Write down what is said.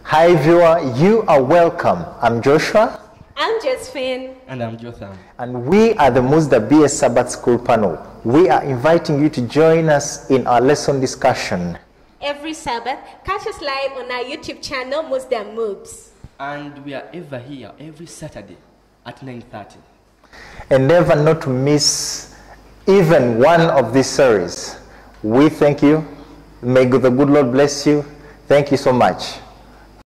Hi viewer, you are welcome. I'm Joshua. I'm Josephine. And I'm Jotham. And we are the MUSDAA-MUBS Sabbath School Panel. We are inviting you to join us in our lesson discussion. Every Sabbath, catch us live on our YouTube channel, MUSDAA-MUBS. And we are ever here every Saturday at 9:30. And never not to miss even one of these series. We thank you. May the good Lord bless you. Thank you so much.